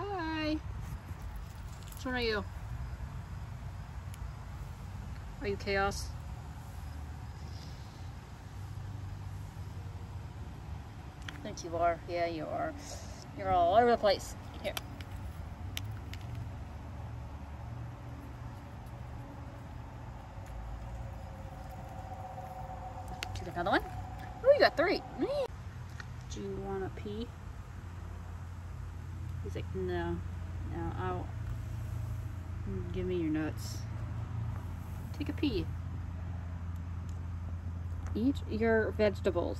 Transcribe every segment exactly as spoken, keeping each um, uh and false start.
Hi. Which one are you? Are you Chaos? I think you are. Yeah, you are. You're all over the place. Here. Do another one? Oh, you got three. Do you want to pee? He's like, no. No, I'll... Give me your nuts. Take a pee. Eat your vegetables.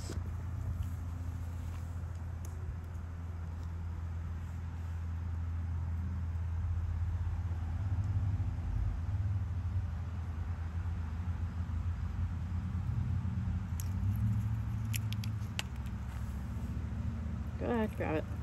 Go ahead, grab it.